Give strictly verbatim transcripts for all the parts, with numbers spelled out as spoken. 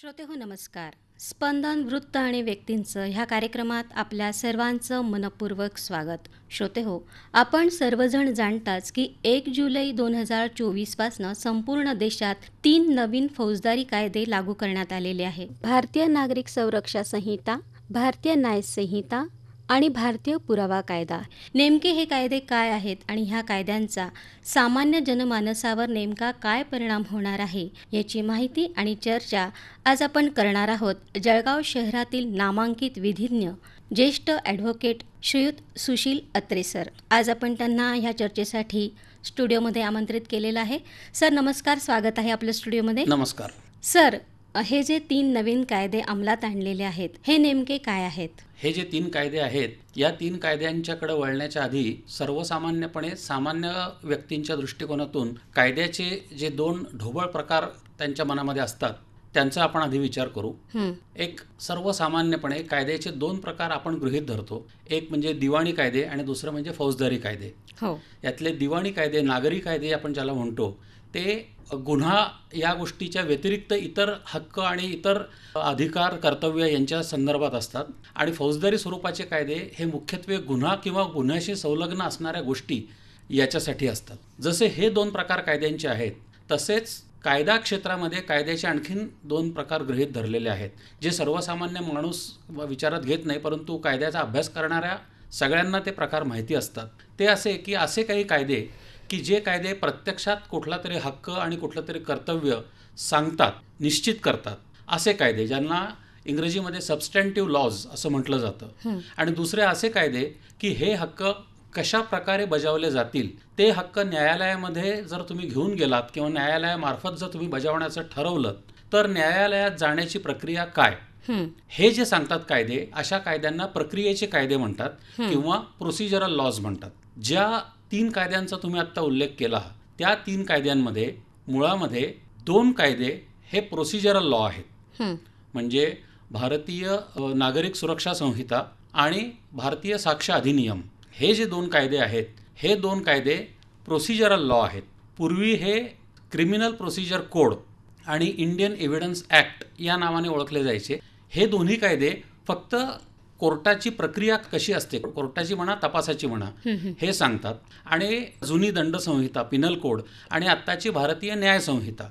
श्रोते हो नमस्कार. स्पंदन वृत्त आणि व्यक्तींचं ह्या कार्यक्रमात आपल्या सर्वांचं मनपूर्वक स्वागत. श्रोते हो, आपण सर्वजण जाणताच की एक जुलै दोन हजार चोवीसपासनं संपूर्ण देशात तीन नवीन फौजदारी कायदे लागू करण्यात आलेले आहे. भारतीय नागरिक संरक्षण संहिता, भारतीय न्याय संहिता आणि भारतीय पुरावा कायदा. नेमके हे कायदे काय आहेत आणि ह्या कायद्यांचा सामान्य जनमानसावर नेमका काय परिणाम होणार आहे याची माहिती आणि चर्चा आज आपण करणार आहोत. जळगाव शहरातील नामांकित विधिज्ञ ज्येष्ठ ॲडव्होकेट श्रीयुत सुशील अत्रे सर. आज आपण त्यांना ह्या चर्चेसाठी स्टुडिओमध्ये आमंत्रित केलेलं आहे. सर नमस्कार, स्वागत आहे आपल्या स्टुडिओमध्ये. नमस्कार सर. हे जे तीन नवीन कायदे अंमलात आणलेले आहेत हे नेमके काय आहेत? हे जे तीन कायदे आहेत, या तीन कायद्यांच्याकडे वळण्याच्या आधी सर्वसामान्यपणे सामान्य व्यक्तींच्या दृष्टिकोनातून कायद्याचे जे दोन ढोबळ प्रकार त्यांच्या मनामध्ये असतात त्यांचा आपण आधी विचार करू. एक सर्वसामान्यपणे कायद्याचे दोन प्रकार आपण गृहीत धरतो. एक म्हणजे दिवाणी कायदे आणि दुसरं म्हणजे फौजदारी कायदे. हो. यातले दिवाणी कायदे, नागरी कायदे आपण ज्याला म्हणतो, ते गुन्हा या गोष्टीच्या व्यतिरिक्त इतर हक्क आणि इतर अधिकार कर्तव्य यांच्या संदर्भात असतात. आणि फौजदारी स्वरूपाचे कायदे हे मुख्यत्वे गुन्हा किंवा गुन्ह्याशी संलग्न असणाऱ्या गोष्टी याच्यासाठी असतात. जसे हे दोन प्रकार कायद्यांचे आहेत, तसेच कायदा क्षेत्रामध्ये कायद्याचे आणखीन दोन प्रकार गृहीत धरलेले आहेत, जे सर्वसामान्य माणूस विचारात घेत नाही, परंतु कायद्याचा अभ्यास करणाऱ्या सगळ्यांना ते प्रकार माहिती असतात. ते असे की असे काही कायदे की जे कायदे प्रत्यक्षात कुठला तरी हक्क आणि कुठलं तरी कर्तव्य सांगतात, निश्चित करतात, असे कायदे ज्यांना इंग्रजीमध्ये सबस्टॅन्टिव्ह लॉज असं म्हटलं जातं. आणि दुसरे असे कायदे की हे हक्क कशा प्रकारे बजावले जातील, ते हक्क न्यायालयामध्ये जर तुम्ही घेऊन गेलात किंवा न्यायालयामार्फत जर तुम्ही बजावण्याचं ठरवलं तर न्यायालयात जाण्याची प्रक्रिया काय, हे जे सांगतात कायदे, अशा कायद्यांना प्रक्रियेचे कायदे म्हणतात किंवा प्रोसिजरल लॉज म्हणतात. ज्या तीन कायद्यांचा तुम्ही आत्ता उल्लेख केला, त्या तीन कायद्यांमध्ये मुळामध्ये दोन कायदे हे प्रोसिजरल लॉ आहेत. म्हणजे भारतीय नागरिक सुरक्षा संहिता आणि भारतीय साक्ष अधिनियम, हे जे दोन कायदे आहेत, हे दोन कायदे प्रोसिजरल लॉ आहेत. पूर्वी हे क्रिमिनल प्रोसिजर कोड आणि इंडियन एव्हिडन्स ॲक्ट या नावाने ओळखले जायचे. हे दोन्ही कायदे फक्त कोर्टाची प्रक्रिया कशी असते, कोर्टाची म्हणा तपासाची म्हणा, हे सांगतात. आणि जुनी दंड संहिता पिनल कोड आणि आत्ताची भारतीय न्याय संहिता,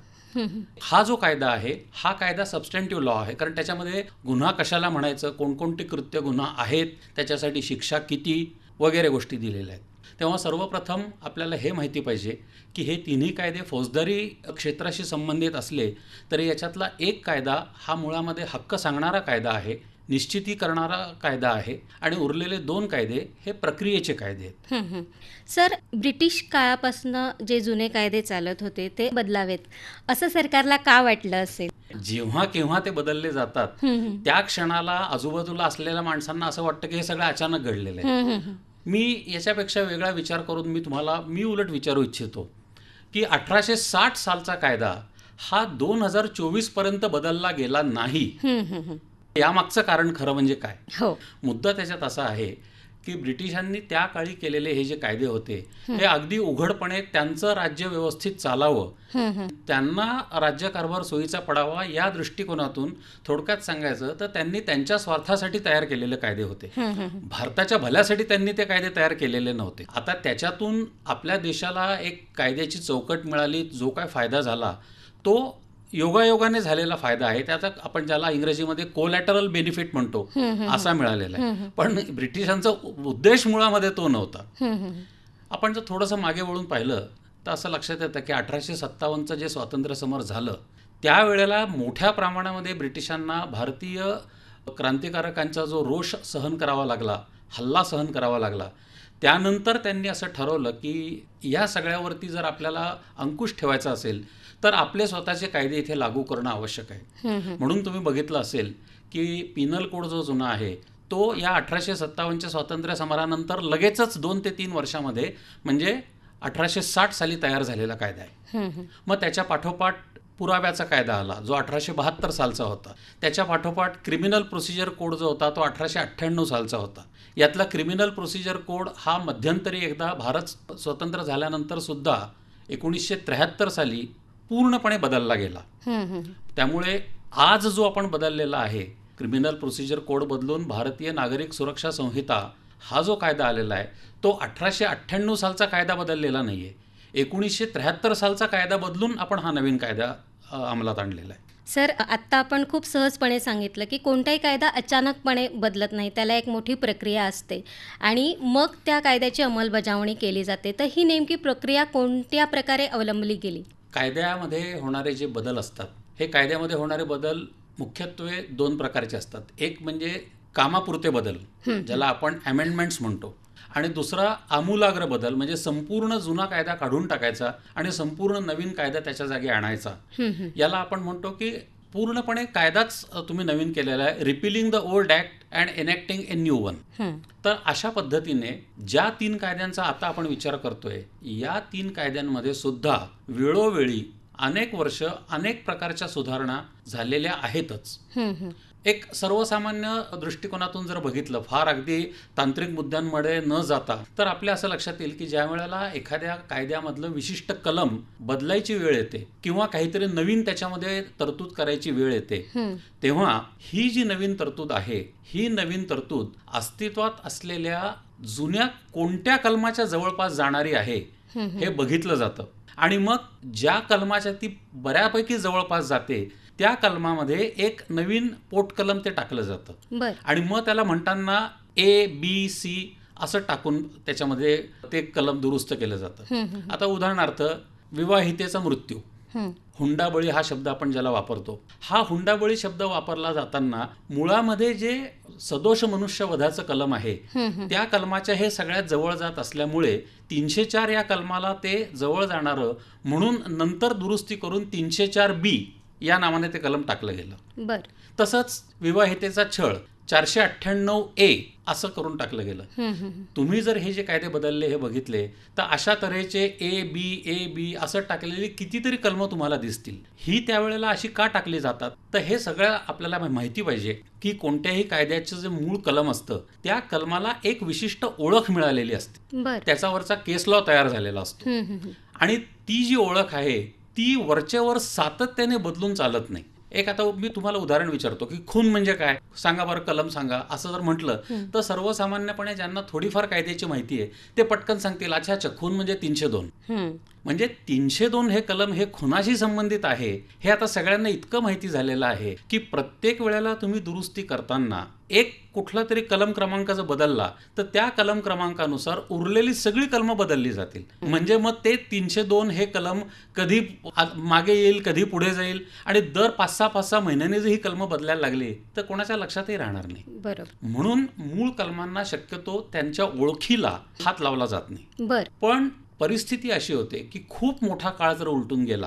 हा जो कायदा आहे हा कायदा सबस्टॅन्टिव्ह लॉ आहे. कारण त्याच्यामध्ये गुन्हा कशाला म्हणायचं, कोणकोणती कृत्य गुन्हा आहेत, त्याच्यासाठी शिक्षा किती वगैरे गोष्टी दिलेल्या आहेत. तेव्हा सर्वप्रथम आपल्याला हे माहिती पाहिजे की हे तिन्ही कायदे फौजदारी क्षेत्राशी संबंधित असले तरी याच्यातला एक कायदा हा मुळामध्ये हक्क सांगणारा कायदा आहे, निश्चिती करणारा कायदा आहे, आणि उरलेले दोन कायदे हे प्रक्रियेचे कायदे आहेत. सर, ब्रिटिश काळापासून जे जुने कायदे चालत होते ते बदलावेत असं सरकारला का वाटलं असेल? जेव्हा केव्हा ते बदलले जातात त्या क्षणाला आजूबाजूला असलेल्या माणसांना असं वाटतं की हे सगळं अचानक घडलेलं आहे. मी याच्यापेक्षा वेगळा विचार करून मी तुम्हाला मी उलट विचारू इच्छितो की अठराशे साठ सालचा कायदा हा दोन हजार चोवीस पर्यंत बदलला गेला नाही. यामागचं कारण खरं म्हणजे काय? हो. मुद्दा त्याच्यात असा आहे की ब्रिटिशांनी त्या काळी केलेले हे जे कायदे होते हे अगदी उघडपणे त्यांचं राज्य व्यवस्थित चालावं, त्यांना राज्यकारभार सोयीचा पडावा या दृष्टिकोनातून, थोडक्यात सांगायचं तर त्यांनी त्यांच्या स्वार्थासाठी तयार केलेले कायदे होते. भारताच्या भल्यासाठी त्यांनी ते कायदे तयार केलेले नव्हते. आता त्याच्यातून आपल्या देशाला एक कायद्याची चौकट मिळाली, जो काय फायदा झाला तो योगायोगाने झालेला फायदा आहे. त्याचा आपण ज्याला इंग्रजीमध्ये कोलॅटरल बेनिफिट म्हणतो असा मिळालेला आहे. पण ब्रिटिशांचा उद्देश मुळामध्ये तो नव्हता. आपण जर थोडंसं मागे वळून पाहिलं तर असं लक्षात येतं की अठराशे सत्तावन्नचं जे स्वातंत्र्य समर झालं त्यावेळेला मोठ्या प्रमाणामध्ये ब्रिटिशांना भारतीय क्रांतिकारकांचा जो रोष सहन करावा लागला, हल्ला सहन करावा लागला, त्यानंतर त्यांनी असं ठरवलं की या सगळ्यावरती जर आपल्याला अंकुश ठेवायचा असेल तर आपले स्वतःचे कायदे इथे लागू करणं आवश्यक आहे. म्हणून तुम्ही बघितलं असेल की पिनल कोड जो जुना आहे तो या अठराशे सत्तावन्नच्या स्वातंत्र्य समरानंतर लगेचच दोन ते तीन वर्षामध्ये म्हणजे अठराशे साठ साली तयार झालेला कायदा आहे. मग त्याच्या पाठोपाठ पुराव्याचा कायदा आला जो अठराशे बहात्तर सालचा होता. त्याच्या पाठोपाठ क्रिमिनल प्रोसिजर कोड जो होता तो अठराशे अठ्ठ्याण्णव सालचा होता. यातला क्रिमिनल प्रोसिजर कोड हा मध्यंतरी एकदा भारत स्वतंत्र झाल्यानंतर सुद्धा एकोणीसशे त्र्याहत्तर साली पूर्णपणे बदलला गेला. त्यामुळे आज जो आपण बदललेला आहे, क्रिमिनल प्रोसिजर कोड बदलून भारतीय नागरिक सुरक्षा संहिता हा जो कायदा आलेला आहे, तो अठराशे अठ्ठ्याण्णव सालचा कायदा बदललेला नाही आहे. एकोणीसशे त्र्याहत्तर सालचा कायदा बदलून आपण हा नवीन कायदा अ, अंमलात आणलेला आहे. सर, आत्ता आपण खूप सहजपणे सांगितलं की कोणताही कायदा अचानकपणे बदलत नाही, त्याला एक मोठी प्रक्रिया असते आणि मग त्या कायद्याची अंमलबजावणी केली जाते. तर ही नेमकी प्रक्रिया कोणत्या प्रकारे अवलंबली गेली? कायद्यामध्ये होणारे जे बदल असतात, हे कायद्यामध्ये होणारे बदल मुख्यत्वे दोन प्रकारचे असतात. एक म्हणजे कामापुरते बदल, ज्याला आपण अमेंडमेंट्स म्हणतो, आणि दुसरा आमूलाग्र बदल, म्हणजे संपूर्ण जुना कायदा काढून टाकायचा आणि संपूर्ण नवीन कायदा त्याच्या जागी आणायचा. याला आपण म्हणतो की पूर्णपणे कायदाच तुम्ही नवीन केलेला आहे, repealing the old act and enacting a new one. तर अशा पद्धतीने ज्या तीन कायद्यांचा आता आपण विचार करतोय, या तीन कायद्यांमध्ये सुद्धा वेळोवेळी अनेक वर्ष अनेक प्रकारच्या सुधारणा झालेल्या आहेतच. एक सर्वसामान्य दृष्टिकोनातून जर बघितलं, फार अगदी तांत्रिक मुद्द्यांमध्ये न जाता, तर आपल्या असं लक्षात येईल की ज्या वेळेला एखाद्या कायद्यामधलं विशिष्ट कलम बदलायची वेळ येते किंवा काहीतरी नवीन त्याच्यामध्ये तरतूद करायची वेळ येते, तेव्हा ही जी नवीन तरतूद आहे, ही नवीन तरतूद अस्तित्वात असलेल्या जुन्या कोणत्या कलमाच्या जवळपास जाणारी आहे हे बघितलं जातं. आणि मग ज्या कलमाच्या ती बऱ्यापैकी जवळपास जाते, त्या कलमामध्ये एक नवीन पोटकलम ते टाकलं जातं आणि मग त्याला म्हणताना ए बी सी असं टाकून त्याच्यामध्ये ते कलम दुरुस्त केलं जातं. आता उदाहरणार्थ, विवाहितेचा मृत्यू, हुंडाबळी हा शब्द आपण ज्याला वापरतो, हा हुंडाबळी शब्द वापरला जाताना मुळामध्ये जे सदोष मनुष्यवधाचं कलम आहे, त्या कलमाच्या हे सगळ्यात जवळ जात असल्यामुळे तीनशे चार या कलमाला ते जवळ जाणारं म्हणून नंतर दुरुस्ती करून तीनशे चार बी या नावाने ते कलम टाकलं गेलं. बर. तसंच विवाहितेचा छळ चारशे अठ्ठ्याण्णव ए असं करून टाकलं गेलं. तुम्ही जर हे जे कायदे बदलले हे बघितले, तर अशा तऱ्हेचे ए बी ए बी असं टाकलेली कितीतरी कलमं तुम्हाला दिसतील. ही त्यावेळेला अशी का टाकली जातात, तर हे सगळं आपल्याला माहिती पाहिजे की कोणत्याही कायद्याचं जे मूळ कलम असतं, त्या कलमाला एक विशिष्ट ओळख मिळालेली असते, त्याच्यावरचा केस लॉ तयार झालेला असतो आणि ती जी ओळख आहे ती वरचेवर सातत्याने बदलून चालत नाही. एक आता मी तुम्हाला उदाहरण विचारतो की खून म्हणजे काय, सांगा बरं, कलम सांगा, असं जर म्हटलं तर सर्वसामान्यपणे ज्यांना थोडीफार कायद्याची माहिती आहे ते पटकन सांगतील, अच्छा अच्छा, खून म्हणजे तीनशे दोन. म्हणजे तीनशे दोन हे कलम हे खुनाशी संबंधित आहे हे आता सगळ्यांना इतकं माहिती झालेलं आहे की प्रत्येक वेळेला तुम्ही दुरुस्ती करताना एक कुठला तरी कलम क्रमांक जर बदलला तर त्या कलम क्रमांकानुसार उरलेली सगळी कलमं बदलली जातील. म्हणजे मग ते तीनशे दोन हे कलम कधी मागे येईल, कधी पुढे जाईल, आणि दर पाच सहा पाच सहा महिन्याने जर ही कलमं बदलायला लागली तर कोणाच्या लक्षातही राहणार नाही. बरोबर. म्हणून मूळ कलमांना शक्यतो त्यांच्या ओळखीला हात लावला जात नाही. बर. पण परिस्थिती अशी होते की खूप मोठा काळ जर उलटून गेला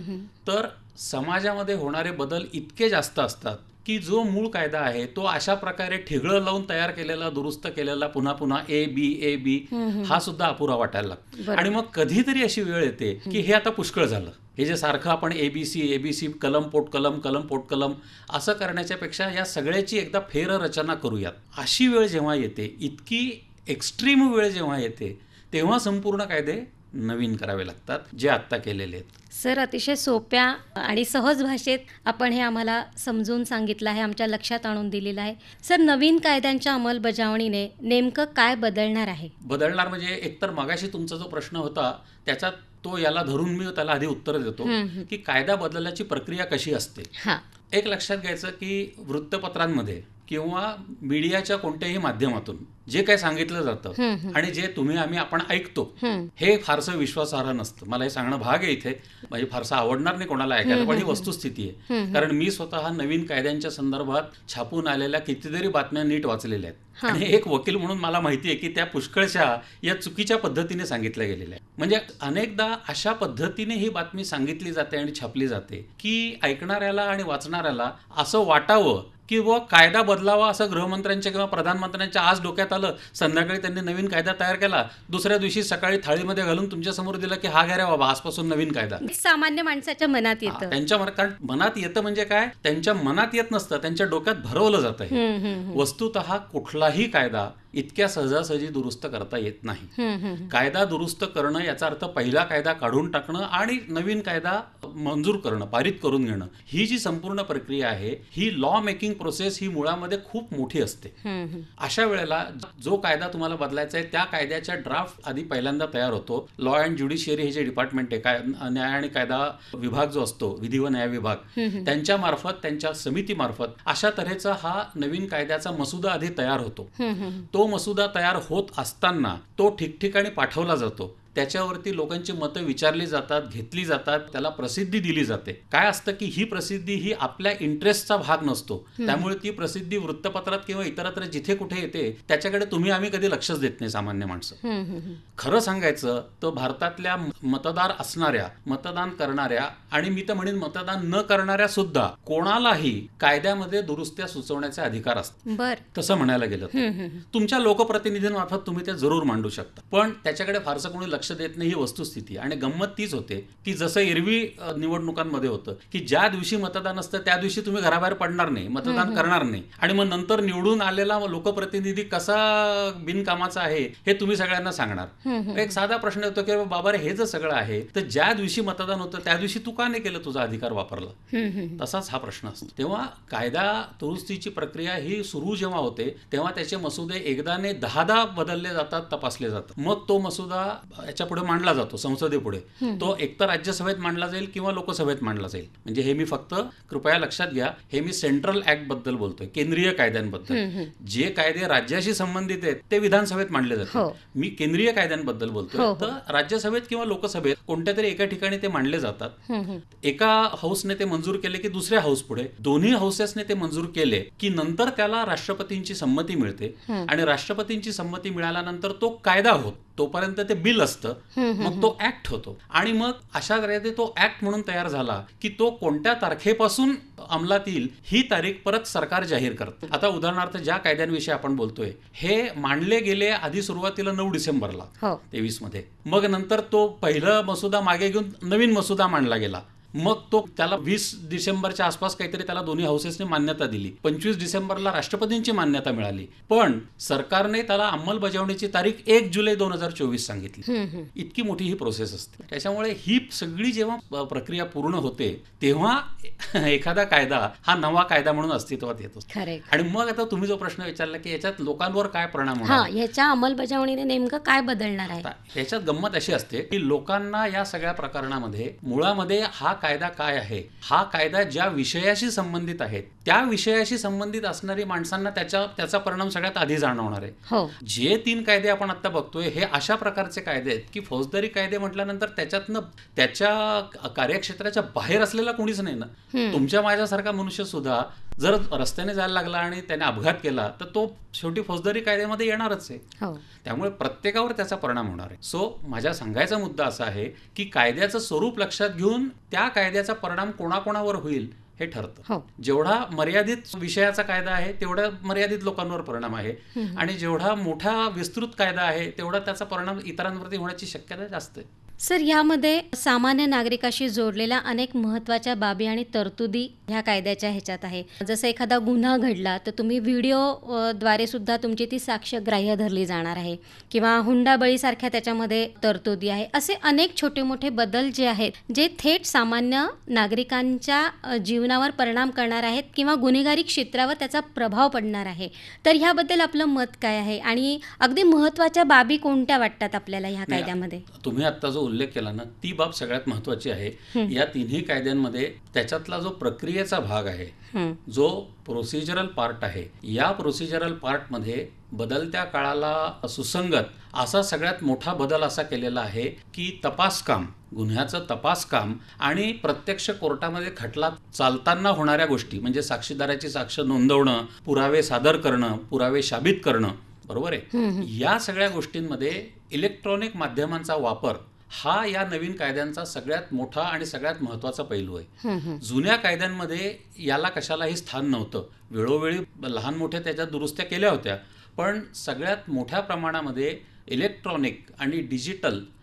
तर समाजामध्ये होणारे बदल इतके जास्त असतात की जो मूळ कायदा आहे तो अशा प्रकारे ठिगळं लावून तयार केलेला, दुरुस्त केलेला, पुन्हा पुन्हा ए बी ए बी हा सुद्धा अपुरा वाटायला लागतो. आणि मग कधीतरी अशी वेळ येते की हे आता पुष्कळ झालं, हे जे सारखं आपण एबीसी एबीसी कलम पोट कलम कलम पोट कलम असं करण्याच्या पेक्षा या सगळ्याची एकदा फेररचना करूयात, अशी वेळ जेव्हा येते, इतकी एक्स्ट्रीम वेळ जेव्हा येते, तेव्हा संपूर्ण कायदे नवीन करावे लागतात, जे आत्ता केलेले आहेत. सर, अतिशय सोप्या आणि सहज भाषेत आपण हे आम्हाला समजून सांगितलं आहे, आमच्या लक्षात आणून दिलेलं आहे. सर, नवीन कायद्यांच्या अंमलबजावणीने नेमकं काय बदलणार आहे? बदलणार म्हणजे एकतर मगाशी तुमचा जो प्रश्न होता त्याच्यात तो याला धरून मी त्याला आधी उत्तर देतो की कायदा बदलाची प्रक्रिया कशी असते. एक लक्षात घ्यायचं की वृत्तपत्रांमध्ये किंवा मीडियाच्या कोणत्याही माध्यमातून जे काही सांगितलं जातं आणि जे तुम्ही आम्ही आपण ऐकतो हे फारसं विश्वासार्ह नसतं. मला हे सांगणं भाग आहे इथे, म्हणजे फारसं आवडणार नाही कोणाला ऐकायला, पण ही वस्तुस्थिती आहे. कारण मी स्वतः नवीन कायद्यांच्या संदर्भात छापून आलेल्या कितीतरी बातम्या नीट वाचलेल्या आहेत आणि एक वकील म्हणून मला माहिती आहे की त्या पुष्कळशा या चुकीच्या पद्धतीने सांगितल्या गेलेल्या आहेत. म्हणजे अनेकदा अशा पद्धतीने ही बातमी सांगितली जाते आणि छापली जाते की ऐकणाऱ्याला आणि वाचणाऱ्याला असं वाटावं की व कायदा बदलावा असं गृहमंत्र्यांच्या किंवा प्रधानमंत्र्यांच्या आज डोक्यात आलं, संध्याकाळी त्यांनी नवीन कायदा तयार केला, दुसऱ्या दिवशी सकाळी थाळीमध्ये घालून तुमच्या समोर दिला की हा घ्या रे बाबा, आजपासून नवीन कायदा. सामान्य माणसाच्या मनात येतं, त्यांच्या मनात, कारण मनात येतं म्हणजे काय, त्यांच्या मनात येत नसतं, त्यांच्या डोक्यात भरवलं जातं. वस्तुतः कुठलाही कायदा इतक्या सहजासहजी दुरुस्त करता येत नाही. हम्म, हम्म. कायदा दुरुस्त करणं याचा अर्थ पहिला कायदा काढून टाकणं आणि नवीन कायदा मंजूर करणं, पारित करून घेणं, ही जी संपूर्ण प्रक्रिया आहे ही लॉ मेकिंग प्रोसेस ही मुळामध्ये खूप मोठी असते. हम्म, हम्म. अशा वेळेला जो कायदा तुम्हाला बदलायचा आहे त्या कायद्याच्या ड्राफ्ट आधी पहिल्यांदा तयार होतो. लॉ अँड ज्युडिशियरी हे जे डिपार्टमेंट आहे, काय न्याय आणि कायदा विभाग जो असतो, विधी व न्याय विभाग, त्यांच्या मार्फत, त्यांच्या समितीमार्फत अशा तऱ्हेचा हा नवीन कायद्याचा मसुदा आधी तयार होतो. हम्म, हम्म. तो मसुदा तयार होत असताना तो ठिकठिकाणी पाठवला जातो. त्याच्यावरती लोकांची मतं विचारली जातात, घेतली जातात, त्याला प्रसिद्धी दिली जाते. काय असतं की ही प्रसिद्धी ही आपल्या इंटरेस्टचा भाग नसतो, त्यामुळे ती प्रसिद्धी वृत्तपत्रात किंवा इतरत्र जिथे कुठे येते त्याच्याकडे तुम्ही आम्ही कधी लक्षच देत नाही सामान्य माणसं. हम्म, हम्म. खरं सांगायचं तर भारतातल्या मतदार असणाऱ्या, मतदान करणाऱ्या आणि मी तर म्हणेन मतदान न करणाऱ्या सुद्धा कोणालाही कायद्यामध्ये दुरुस्त्या सुचवण्याचे अधिकार असतात. बर. तसं म्हणायला गेलं तर. हम्म, हम्म. तुमच्या लोकप्रतिनिधींमार्फत तुम्ही ते जरूर मांडू शकता, पण त्याच्याकडे फारसं कोणी लक्ष देत नाही, ही वस्तुस्थिती. आणि गंमत तीच होते की जसं एरवी अ, निवडणुकांमध्ये होतं की ज्या दिवशी मतदान असतं त्या दिवशी तुम्ही घराबाहेर पडणार नाही, मतदान करणार नाही, आणि मग नंतर निवडून आलेला लोकप्रतिनिधी कसा बिनकामाचा आहे हे तुम्ही सगळ्यांना सांगणार. एक साधा प्रश्न येतो की बाबा रे, हे जर सगळं आहे तर ज्या दिवशी मतदान होतं त्या दिवशी तू का नाही केलं, तुझा अधिकार वापरला? हम्म, हम्म. तसाच हा प्रश्न असतो. तेव्हा कायदा दुरुस्तीची प्रक्रिया ही सुरू जेव्हा होते तेव्हा त्याचे मसुदे एकदाने दहादा बदलले जातात, तपासले जातात. मग तो मसुदा याच्या पुढे मांडला जातो, संसदेपुढे. तो एकतर राज्यसभेत मांडला जाईल किंवा लोकसभेत मांडला जाईल. म्हणजे हे मी फक्त कृपया लक्षात घ्या, हे मी सेंट्रल ऍक्ट बद्दल बोलतोय, केंद्रीय कायद्यांबद्दल. जे कायदे राज्याशी संबंधित आहेत ते विधानसभेत मांडले हो. जातात. मी केंद्रीय कायद्यांबद्दल बोलतोय. हो, हो. तर राज्यसभेत किंवा लोकसभेत कोणत्या तरी एका ठिकाणी ते मांडले जातात. हम्म, हम्म. एका हाऊसने ते मंजूर केले की दुसऱ्या हाऊस पुढे, दोन्ही हाऊसेसने ते मंजूर केले की नंतर त्याला राष्ट्रपतींची संमती मिळते. आणि राष्ट्रपतींची संमती मिळाल्यानंतर तो कायदा होत, तोपर्यंत ते बिल असतं, मग तो ऍक्ट होतो. आणि मग अशा तऱ्हेने तो ऍक्ट म्हणून तयार झाला की तो कोणत्या तारखेपासून अंमलात येईल ही तारीख परत सरकार जाहीर करतं. आता उदाहरणार्थ ज्या कायद्यांविषयी आपण बोलतोय हे मांडले गेले आधी सुरुवातीला नऊ डिसेंबरला हो. तेवीस मध्ये. मग नंतर तो पहिला मसुदा मागे घेऊन नवीन मसुदा मांडला गेला. मग तो त्याला वीस डिसेंबरच्या आसपास काहीतरी त्याला दोन्ही हाऊसेसने मान्यता दिली. पंचवीस डिसेंबरला राष्ट्रपतींची मान्यता मिळाली. पण सरकारने त्याला अंमलबजावणीची तारीख एक जुलै दोन हजार चोवीस सांगितली. इतकी मोठी ही प्रोसेस असते. त्याच्यामुळे ही सगळी जेव्हा प्रक्रिया पूर्ण होते तेव्हा एखादा कायदा हा नवा कायदा म्हणून अस्तित्वात येतो. आणि मग आता तुम्ही जो प्रश्न विचारला की याच्यात लोकांवर काय परिणाम होणार, याच्या अंमलबजावणीने नेमकं काय बदलणार आहे? याच्यात गंमत अशी असते की लोकांना या सगळ्या प्रकरणामध्ये मुळामध्ये हा कायदा काय आहे, हा कायदा ज्या विषयाशी संबंधित आहे त्या विषयाशी संबंधित असणारी माणसांना त्याच्या त्याचा परिणाम सगळ्यात आधी जाणवणार आहे. हो. जे तीन कायदे आपण आता बघतोय हे अशा प्रकारचे कायदे आहेत की फौजदारी कायदे म्हटल्यानंतर त्याच्यातनं त्याच्या कार्यक्षेत्राच्या बाहेर असलेला कोणीच नाही ना. तुमच्या माझ्यासारखा मनुष्य सुद्धा जर रस्त्याने जायला लागला आणि त्याने अपघात केला तर तो शेवटी फौजदारी कायद्यामध्ये येणारच आहे. हो. त्यामुळे प्रत्येकावर त्याचा परिणाम होणार आहे. सो माझा सांगायचा मुद्दा असा आहे की कायद्याचं स्वरूप लक्षात घेऊन त्या कायद्याचा परिणाम कोणाकोणावर होईल हे ठरतं. हो. जेवढा मर्यादित विषयाचा कायदा आहे तेवढा मर्यादित लोकांवर परिणाम आहे, आणि जेवढा मोठा विस्तृत कायदा आहे तेवढा त्याचा परिणाम इतरांवरती होण्याची शक्यता जास्त आहे. सर, यामध्ये सामान्य नागरिकाशी जोडलेल्या अनेक महत्त्वाच्या बाबी आणि तरतुदी ह्या कायद्याच्या ह्याच्यात आहे. जसं एखादा गुन्हा घडला तर तुम्ही व्हिडिओ द्वारे सुद्धा तुमची ती साक्ष ग्राह्य धरली जाणार आहे, किंवा हुंडाबळीसारख्या त्याच्यामध्ये तरतुदी आहे. असे अनेक छोटे मोठे बदल जे आहेत जे थेट सामान्य नागरिकांच्या जीवनावर परिणाम करणार आहेत किंवा गुन्हेगारी क्षेत्रावर त्याचा प्रभाव पडणार आहे. तर ह्याबद्दल आपलं मत काय आहे आणि अगदी महत्त्वाच्या बाबी कोणत्या वाटतात आपल्याला ह्या कायद्यामध्ये? तुम्ही आता जो उल्लेख केला ना ती बाब सगळ्यात महत्त्वाची आहे. या तिन्ही कायद्यांमध्ये त्याच्यातला जो प्रक्रियेचा भाग आहे, जो प्रोसिजरल पार्ट आहे, या प्रोसिजरल पार्टमध्ये बदलत्या काळाला सुसंगत असा सगळ्यात मोठा बदल असा केलेला आहे की तपास काम, गुन्ह्याचं तपास काम आणि प्रत्यक्ष कोर्टामध्ये खटला चालताना होणाऱ्या गोष्टी, म्हणजे साक्षीदाराची साक्ष नोंदवणं, पुरावे सादर करणं, पुरावे साबित करणं, बरोबर आहे, या सगळ्या गोष्टींमध्ये इलेक्ट्रॉनिक माध्यमांचा वापर हा या नवीन कायद्यांचा सगळ्यात मोठा आणि सगळ्यात महत्त्वाचा पैलू आहे. जुन्या कायद्यांमध्ये याला कशालाही स्थान नव्हतं. वेळोवेळी लहान मोठ्या त्याच्यात दुरुस्त्या केल्या होत्या, पण सगळ्यात मोठ्या प्रमाणामध्ये इलेक्ट्रॉनिक आणि डिजिटल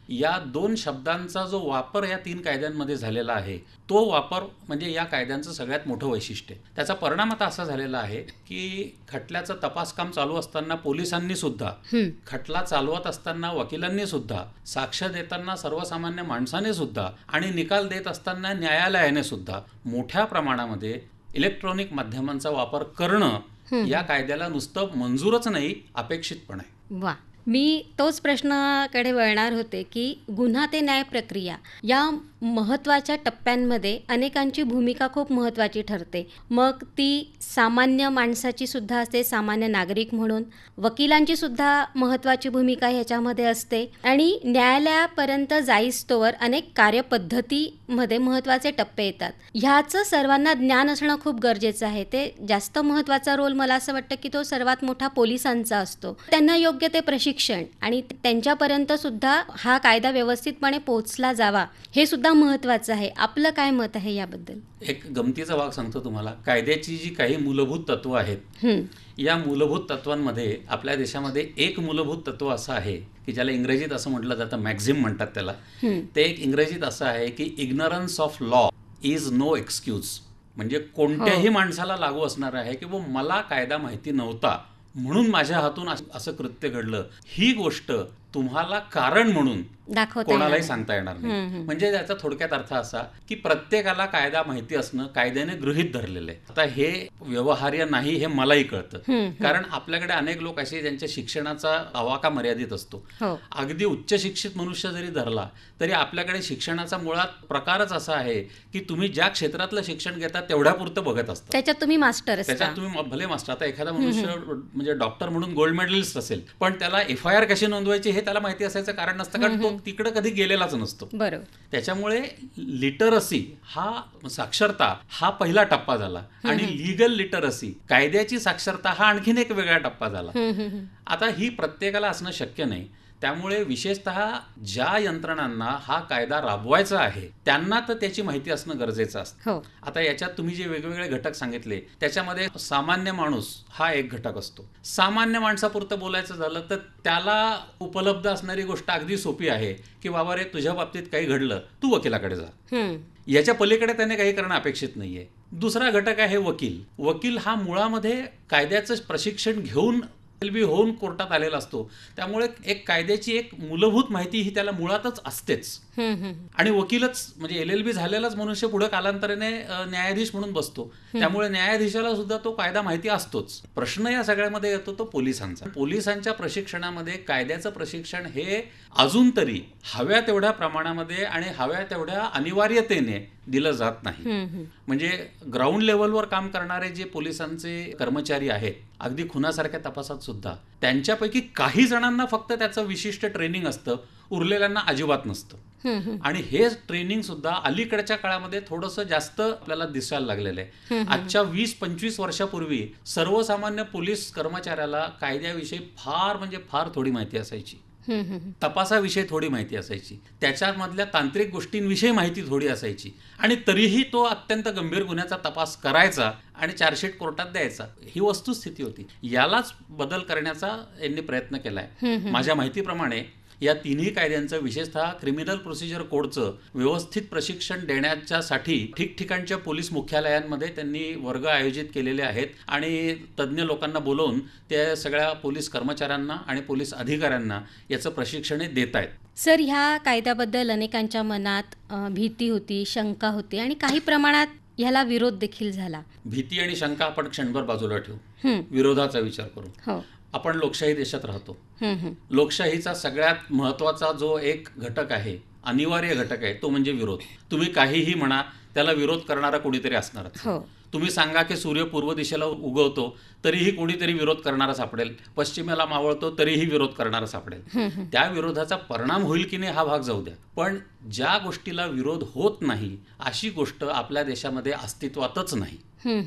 या दोन शब्दांचा जो वापर या तीन कायद्यांमध्ये झालेला आहे तो वापर म्हणजे या कायद्यांचं सगळ्यात मोठं वैशिष्ट्य आहे. त्याचा परिणाम आता असा झालेला आहे की खटल्याचं तपासकाम चालू असताना पोलिसांनी सुद्धा, खटला चालवत असताना वकिलांनी सुद्धा, साक्ष देताना सर्वसामान्य माणसाने सुद्धा आणि निकाल देत असताना न्यायालयाने सुद्धा मोठ्या प्रमाणामध्ये इलेक्ट्रॉनिक माध्यमांचा वापर करणं या कायद्याला नुसतं मंजूरच नाही, अपेक्षित पण आहे. वा, मी तोच प्रश्नाकडे वळणार होते की गुन्हा ते न्याय प्रक्रिया या महत्त्वाच्या टप्प्यांमध्ये अनेकांची भूमिका खूप महत्त्वाची ठरते. मग ती सामान्य माणसाची सुद्धा असते, सामान्य नागरिक म्हणून वकिलांची सुद्धा महत्त्वाची भूमिका ह्याच्यामध्ये असते आणि न्यायालयापर्यंत जाईस्तोवर अनेक कार्यपद्धतीमध्ये महत्त्वाचे टप्पे येतात. ह्याचं सर्वांना ज्ञान असणं खूप गरजेचं आहे. ते जास्त महत्त्वाचा रोल मला असं वाटतं की तो सर्वात मोठा पोलिसांचा असतो. त्यांना योग्य ते प्रशिक्षण आणि त्यांच्यापर्यंत सुद्धा हा कायदा व्यवस्थितपणे पोहोचला जावा हे सुद्धा महत्त्वाचं आहे. आपलं काय मत आहे याबद्दल? एक गमतीचा भाग सांगतो तुम्हाला. कायद्याची जी काही मूलभूत तत्व आहेत, या मूलभूत तत्वांमध्ये आपल्या देशामध्ये एक मूलभूत तत्व असं आहे की ज्याला इंग्रजीत असं म्हटलं जातं, मॅक्झिम म्हणतात त्याला. ते एक इंग्रजीत असं आहे की ignorance of law is no excuse. म्हणजे कोणत्याही माणसाला लागू असणार आहे की वो मला कायदा माहिती नव्हता म्हणून माझ्या हातून असं कृत्य घडलं, ही गोष्ट तुम्हाला कारण म्हणून कोणालाही सांगता येणार नाही. म्हणजे त्याचा थोडक्यात अर्थ असा की प्रत्येकाला कायदा माहिती असणं कायद्याने गृहीत धरलेलं आहे. आता हे व्यवहार्य नाही हे मलाही कळतं, कारण आपल्याकडे अनेक लोक असे ज्यांच्या शिक्षणाचा आवाका मर्यादित असतो. अगदी उच्च शिक्षित मनुष्य जरी धरला तरी आपल्याकडे शिक्षणाचा मुळात प्रकारच असा आहे की तुम्ही ज्या क्षेत्रातलं शिक्षण घेता तेवढ्यापुरतं बघत असता, त्याच्यात तुम्ही मास्टर असता, त्याच्यात तुम्ही भले मास्टर. आता एखादा मनुष्य म्हणजे डॉक्टर म्हणून गोल्ड मेडलिस्ट असेल पण त्याला एफ आय आर कशी नोंदवायची हे त्याला माहिती असायचं कारण नसतं, कारण तो तिकडे कधी गेलेलाच नसतो. बरोबर. त्याच्यामुळे लिटरसी हा, साक्षरता हा पहिला टप्पा झाला आणि लिगल लिटरसी, कायद्याची साक्षरता हा आणखीन एक वेगळा टप्पा झाला. आता ही प्रत्येकाला असणं शक्य नाही. त्यामुळे विशेषतः ज्या यंत्रणांना हा कायदा राबवायचा आहे त्यांना तर त्याची माहिती असणं गरजेचं असतं. आता याच्यात तुम्ही जे वेगवेगळे घटक सांगितले त्याच्यामध्ये सामान्य माणूस हा एक घटक असतो. सामान्य माणसापुरतं बोलायचं झालं तर त्याला उपलब्ध असणारी गोष्ट अगदी सोपी आहे की बाबा रे तुझ्या बाबतीत काही घडलं तू वकिलाकडे जा. याच्या पलीकडे त्याने काही करणं अपेक्षित नाहीये. दुसरा घटक आहे वकील. वकील हा मुळामध्ये कायद्याचं प्रशिक्षण घेऊन एल बी होऊन कोर्टात आलेला असतो. त्यामुळे एक कायद्याची एक मूलभूत माहिती ही त्याला मुळातच असतेच. आणि वकीलच म्हणजे एल एल बी झालेलाच मनुष्य पुढे कालांतराने न्यायाधीश म्हणून बसतो. त्यामुळे न्यायाधीशाला सुद्धा तो कायदा माहिती असतोच. प्रश्न या सगळ्यामध्ये येतो तो पोलिसांचा. पोलिसांच्या प्रशिक्षणामध्ये कायद्याचं प्रशिक्षण हे अजून तरी हव्या तेवढ्या प्रमाणामध्ये आणि हव्या तेवढ्या अनिवार्यतेने दिलं जात नाही. म्हणजे ग्राउंड लेवलवर काम करणारे जे पोलिसांचे कर्मचारी आहेत अगदी खुनासारख्या तपासात सुद्धा त्यांच्यापैकी काही जणांना फक्त त्याचं विशिष्ट ट्रेनिंग असतं, उरलेल्यांना अजिबात नसतं. आणि हे ट्रेनिंग सुद्धा अलीकडच्या काळामध्ये थोडंसं जास्त आपल्याला दिसायला लागलेलं आहे. आजच्या वीस पंचवीस वर्षापूर्वी सर्वसामान्य पोलीस कर्मचाऱ्याला कायद्याविषयी फार म्हणजे फार थोडी माहिती असायची, तपासाविषयी थोडी माहिती असायची, त्याच्यामधल्या तांत्रिक गोष्टींविषयी माहिती थोडी असायची आणि तरीही तो अत्यंत गंभीर गुन्ह्याचा तपास करायचा आणि चार्जशीट कोर्टात द्यायचा. ही वस्तुस्थिती होती. यालाच बदल करण्याचा यांनी प्रयत्न केलाय. माझ्या माहितीप्रमाणे या तिन्ही कायद्यांचं विशेषतः क्रिमिनल प्रोसिजर कोडचं व्यवस्थित प्रशिक्षण देण्याच्यासाठी ठिकठिकाणच्या पोलीस मुख्यालयांमध्ये त्यांनी वर्ग आयोजित केलेले आहेत आणि तज्ज्ञ लोकांना बोलवून त्या सगळ्या पोलीस कर्मचाऱ्यांना आणि पोलीस अधिकाऱ्यांना याचं प्रशिक्षण देत आहेत. सर, ह्या कायद्याबद्दल अनेकांच्या मनात भीती होती, शंका होती आणि काही प्रमाणात ह्याला विरोध देखील झाला. भीती आणि शंका आपण क्षणभर बाजूला ठेवू, विरोधाचा विचार करू. आपण लोकशाही देशात राहतो. लोकशाहीचा सगळ्यात महत्वाचा जो एक घटक आहे, अनिवार्य घटक आहे, तो म्हणजे विरोध. तुम्ही काहीही म्हणा त्याला विरोध करणारा कोणीतरी असणारच. तुम्ही सांगा की सूर्य पूर्व दिशेला उगवतो तरीही कोणीतरी विरोध करणारा सापडेल, पश्चिमेला मावळतो तरीही विरोध करणारा सापडेल. त्या विरोधाचा परिणाम होईल की नाही हा भाग जाऊ द्या, पण ज्या गोष्टीला विरोध होत नाही अशी गोष्ट आपल्या देशामध्ये अस्तित्वातच नाही,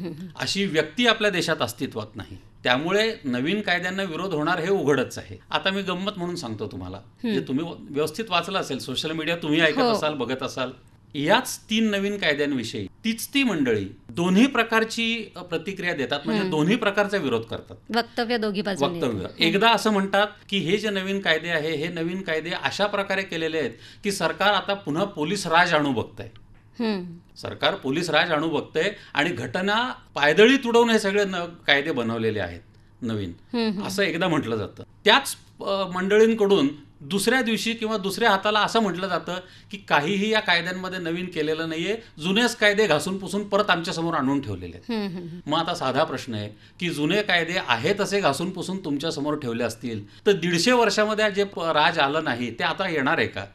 अशी व्यक्ती आपल्या देशात अस्तित्वात नाही. त्यामुळे नवीन कायद्यांना विरोध होणार हे उघडच आहे. आता मी गंमत म्हणून सांगतो तुम्हाला, जे तुम्ही व्यवस्थित वाचलं असेल, सोशल मीडिया तुम्ही ऐकत असाल, बघत असाल. याच तीन नवीन कायद्यांविषयी तीच ती मंडळी दोन्ही प्रकारची प्रतिक्रिया देतात, म्हणजे दोन्ही प्रकारचा विरोध करतात. वक्तव्य दोघी बाजूने वक्तव्य एकदा असं म्हणतात की हे जे नवीन कायदे आहे हे नवीन कायदे अशा प्रकारे केलेले आहेत की सरकार आता पुन्हा पोलीस राज आणू बघतंय. सरकार पोलीस राज आणू बघतंय आणि घटना पायदळी तुडवून हे सगळे कायदे बनवलेले आहेत नवीन, असं एकदा म्हटलं जातं. त्याच मंडळींकडून दुसऱ्या दिवशी किंवा दुसऱ्या हाताला असं म्हटलं जातं की काहीही या कायद्यांमध्ये नवीन केलेलं नाहीये, जुनेच कायदे घासून पुसून परत आमच्या समोर आणून ठेवलेले आहेत. मग आता साधा प्रश्न आहे की जुने कायदे आहे तसे घासून पुसून तुमच्या समोर ठेवले असतील तर दीडशे वर्षामध्ये जे राज आलं नाही ते आता येणार आहे का?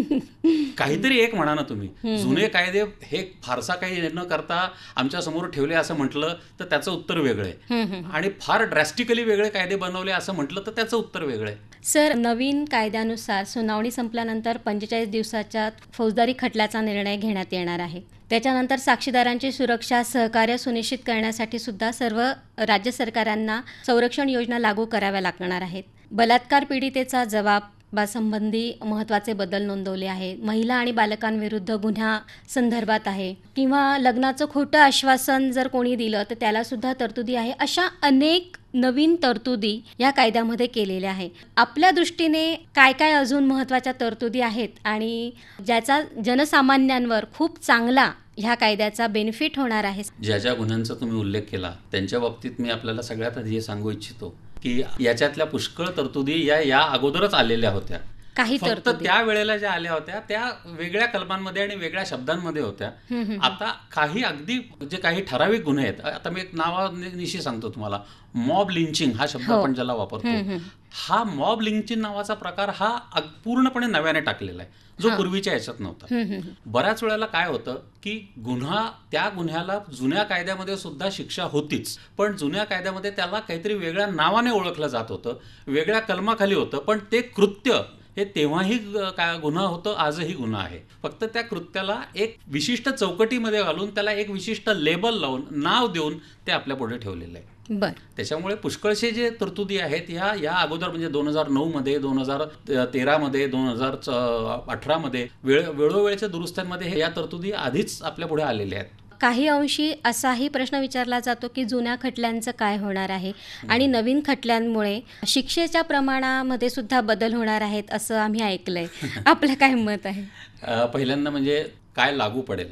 काहीतरी एक म्हणा ना तुम्ही. जुने कायदे हे फारसा काही न करता आमच्या समोर ठेवले असं म्हटलं तर त्याचं उत्तर वेगळं आहे, आणि फार ड्रॅस्टिकली वेगळे कायदे बनवले असं म्हटलं तर त्याचं उत्तर वेगळं आहे. सर, नवीन कायद्यानुसार सुनावणी संपल्यानंतर पंचेचाळीस दिवसाच्या फौजदारी खटल्याचा निर्णय घेण्यात येणार आहे. त्याच्यानंतर साक्षीदारांची सुरक्षा सहकार्य सुनिश्चित करण्यासाठी सुद्धा सर्व राज्य सरकारांना संरक्षण योजना लागू कराव्या लागणार आहेत. बलात्कार पीडितेचा जबाब संबंधी महत्त्वाचे बदल नोंदवले आहेत. महिला आणि बालकांविरुद्ध गुन्ह्या संदर्भात आहे, किंवा लग्नाचं खोटं आश्वासन जर कोणी दिलं तर त्याला सुद्धा तरतुदी आहे. अशा अनेक नवीन तरतुदी या कायद्यामध्ये केलेल्या आहे. आपल्या दृष्टीने काय काय अजून महत्त्वाच्या तरतुदी आहेत आणि ज्याचा जनसामान्यांवर खूप चांगला ह्या कायद्याचा बेनिफिट होणार आहे? ज्या ज्या गुन्ह्यांचा तुम्ही उल्लेख केला त्यांच्या बाबतीत मी आपल्याला सगळ्यात आधी हे सांगू इच्छितो की याच्यातल्या पुष्कळ तरतुदी या या अगोदरच आलेल्या होत्या. काही फक्त त्या वेळेला ज्या आल्या होत्या त्या वेगळ्या कलमांमध्ये आणि वेगळ्या शब्दांमध्ये होत्या. आता काही अगदी जे काही ठराविक गुन्हे आहेत, आता मी एक नावानिशी सांगतो तुम्हाला, मॉब लिंचिंग हा शब्द आपण ज्याला वापरतो, हा मॉब लिंचिंग नावाचा प्रकार हा पूर्णपणे नव्याने टाकलेला आहे, जो पूर्वीच्या याच्यात नव्हता. बऱ्याच वेळेला काय होतं की गुन्हा त्या गुन्ह्याला जुन्या कायद्यामध्ये सुद्धा शिक्षा होतीच, पण जुन्या कायद्यामध्ये त्याला काहीतरी वेगळ्या नावाने ओळखलं जात होतं, वेगळ्या कलमाखाली होतं, पण ते कृत्य हे तेव्हाही काय गुन्हा होतं, आजही गुन्हा आहे. फक्त त्या कृत्याला एक विशिष्ट चौकटीमध्ये घालून त्याला एक विशिष्ट लेबल लावून नाव देऊन ते आपल्या पुढे ठेवलेलं आहे. बर त्याच्यामुळे पुष्कळशे जे तरतुदी आहेत ह्या या अगोदर म्हणजे दोन हजार नऊ मध्ये, दोन हजार तेरा मध्ये, दोन हजार अठरा मध्ये वेळ वेळोवेळच्या दुरुस्त्यांमध्ये हे या तरतुदी आधीच आपल्या पुढे आलेल्या आहेत. काही अंशी असाही प्रश्न विचारला जातो की जुन्या खटल्यांचं काय होणार आहे आणि नवीन खटल्यांमुळे शिक्षेच्या प्रमाणामध्ये सुद्धा बदल होणार आहेत असं आम्ही ऐकलंय. आपलं काय मत आहे? पहिल्यांदा म्हणजे काय लागू पडेल.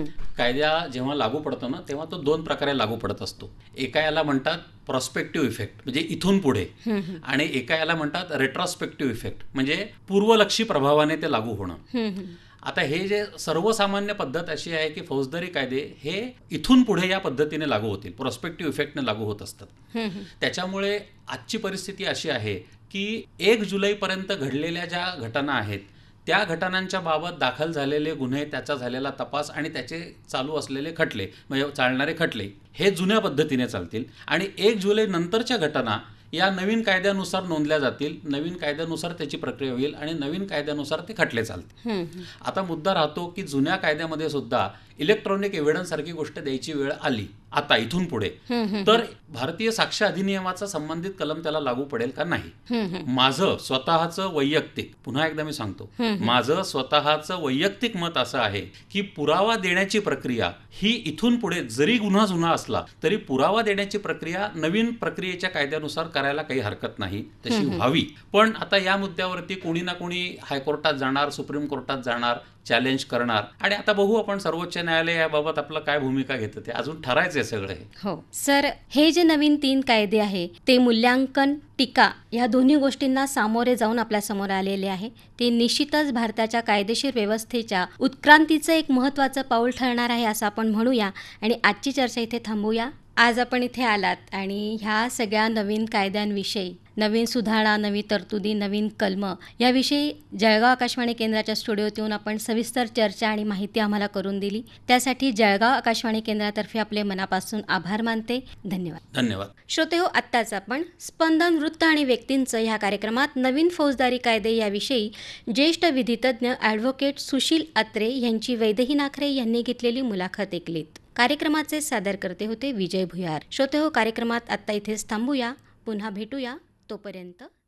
कायदा जेव्हा लागू पडतो ना तेव्हा तो दोन प्रकारे लागू पडत असतो. एका याला म्हणतात प्रॉस्पेक्टिव्ह इफेक्ट म्हणजे इथून पुढे, आणि एका याला म्हणतात रेट्रॉस्पेक्टिव्ह इफेक्ट म्हणजे पूर्वलक्षी प्रभावाने ते लागू होणं. आता हे जे सर्वसामान्य पद्धत अशी आहे की फौजदारी कायदे हे इथून पुढे या पद्धतीने लागू होतील, प्रॉस्पेक्टिव्ह इफेक्टने लागू होत असतात. त्याच्यामुळे आजची परिस्थिती अशी आहे की एक जुलैपर्यंत घडलेल्या ज्या घटना आहेत त्या घटनांच्या बाबत दाखल झालेले गुन्हे, त्याचा झालेला तपास आणि त्याचे चालू असलेले खटले म्हणजे चालणारे खटले हे जुन्या पद्धतीने चालतील, आणि एक जुलै नंतरच्या घटना या नवीन कायद्यानुसार नोंदल्या जातील, नवीन कायद्यानुसार त्याची प्रक्रिया होईल आणि नवीन कायद्यानुसार ते खटले चालतील. आता मुद्दा राहतो की जुन्या कायद्यामध्ये सुद्धा इलेक्ट्रॉनिक एव्हिडन्स सारखी गोष्ट द्यायची वेळ आली आता इथून पुढे, तर भारतीय साक्ष अधिनियमाचा संबंधित कलम त्याला लागू पडेल का नाही. माझं स्वतःचं वैयक्तिक, पुन्हा एकदा मी सांगतो, माझं स्वतःचं वैयक्तिक मत असं आहे की पुरावा देण्याची प्रक्रिया ही इथून पुढे जरी गुन्हा जुना असला तरी पुरावा देण्याची प्रक्रिया नवीन प्रक्रियेच्या कायद्यानुसार करायला काही हरकत नाही, तशी व्हावी. पण आता या मुद्द्यावरती कोणी ना कोणी हायकोर्टात जाणार, सुप्रीम कोर्टात जाणार, चॅलेंज करणार, आणि आता बघू आपण सर्वोच्च न्यायालय याबाबत आपलं काय भूमिका घेतं ते अजून ठरायचं आहे सगळं हे. हो सर, हे जे नवीन तीन कायदे आहे ते मूल्यांकन, टीका या दोन्ही गोष्टींना सामोरे जाऊन आपल्या समोर आलेले आहे. ते निश्चितच भारताच्या कायदेशीर व्यवस्थेच्या उत्क्रांतीचं एक महत्त्वाचं पाऊल ठरणार आहे असं आपण म्हणूया, आणि आजची चर्चा इथे थांबूया. आज आपण इथे आलात आणि ह्या सगळ्या नवीन कायद्यांविषयी, नवीन सुधारणा, नवी तरतुदी, नवीन कलमं याविषयी जळगाव आकाशवाणी केंद्राच्या स्टुडिओत येऊन आपण सविस्तर चर्चा आणि माहिती आम्हाला करून दिली. त्यासाठी जळगाव आकाशवाणी केंद्रातर्फे आपले मनापासून आभार मानते. धन्यवाद. धन्यवाद. श्रोते हो, आत्ताच आपण स्पंदन वृत्त आणि व्यक्तींचं ह्या कार्यक्रमात नवीन फौजदारी कायदे याविषयी ज्येष्ठ विधितज्ञ ॲडव्होकेट सुशील अत्रे यांची वैदेही नाखरे यांनी घेतलेली मुलाखत ऐकलीत. कार्यक्रमाचे सादरकर्ते होते विजय भुयार. श्रोते हो, कार्यक्रमात आत्ता इथेच थांबूया. पुन्हा भेटूया. तोपर्यंत नमस्कार.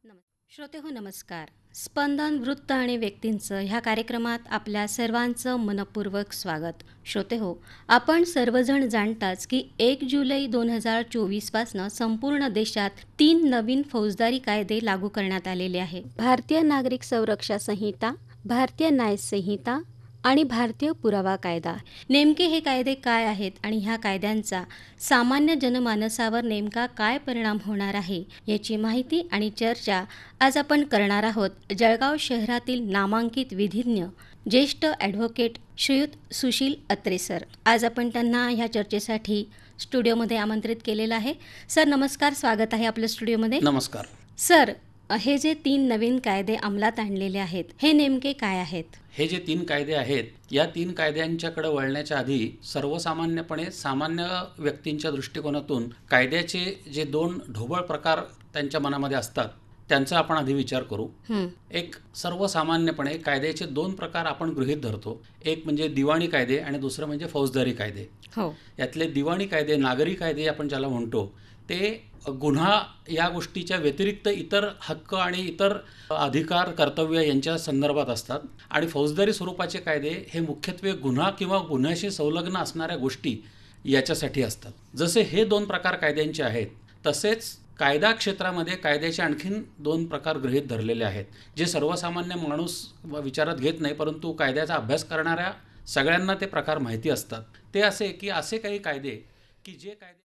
श्रोते हो नमस्कार. स्पंदन वृत्त आणि व्यक्तींचं ह्या कार्यक्रमात आपल्या सर्वांचं मनपूर्वक स्वागत. श्रोते हो, आपण सर्वजण जाणताच की एक जुलै दोन हजार चोवीसपासनं संपूर्ण देशात तीन नवीन फौजदारी कायदे लागू करण्यात आलेले आहे. भारतीय नागरिक संरक्षण संहिता, भारतीय न्याय संहिता आणि भारतीय पुरावा कायदा. नेमके हे कायदे काय आहेत आणि ह्या कायद्यांचा सामान्य जनमानसावर नेमका काय परिणाम होणार आहे याची माहिती आणि चर्चा आज आपण करणार आहोत. जळगाव शहरातील नामांकित विधिज्ञ ज्येष्ठ ॲडव्होकेट श्रीयुत सुशील अत्रे सर. आज आपण त्यांना ह्या चर्चेसाठी स्टुडिओमध्ये आमंत्रित केलेलं आहे. सर नमस्कार, स्वागत आहे आपल्या स्टुडिओमध्ये. नमस्कार. सर, हे जे तीन नवीन कायदे अंमलात आणलेले आहेत हे नेमके काय आहेत? हे जे तीन कायदे आहेत या तीन कायद्यांच्याकडे वळण्याच्या आधी सर्वसामान्यपणे सामान्य व्यक्तींच्या दृष्टिकोनातून कायद्याचे जे दोन ढोबळ प्रकार त्यांच्या मनामध्ये असतात त्यांचा आपण आधी विचार करू. हं, एक सर्वसामान्यपणे कायद्याचे दोन प्रकार आपण गृहीत धरतो. एक म्हणजे दिवाणी कायदे आणि दुसरं म्हणजे फौजदारी कायदे. हो. यातले दिवाणी कायदे, नागरी कायदे आपण ज्याला म्हणतो, ते गुन्हा या गोष्टीच्या व्यतिरिक्त इतर हक्क आणि इतर अधिकार, कर्तव्य यांच्या संदर्भात असतात. आणि फौजदारी स्वरूपाचे कायदे हे मुख्यत्वे गुन्हा किंवा गुन्ह्याशी संलग्न असणाऱ्या गोष्टी याच्यासाठी असतात. जसे हे दोन प्रकार कायद्यांचे आहेत तसेच कायदा क्षेत्रामध्ये कायद्याचे आणखीन दोन प्रकार गृहीत धरलेले आहेत जे सर्वसामान्य माणूस विचारात घेत नाही, परंतु कायद्याचा अभ्यास करणाऱ्या सगळ्यांना ते प्रकार माहिती असतात. ते असे की असे काही कायदे की जे कायदे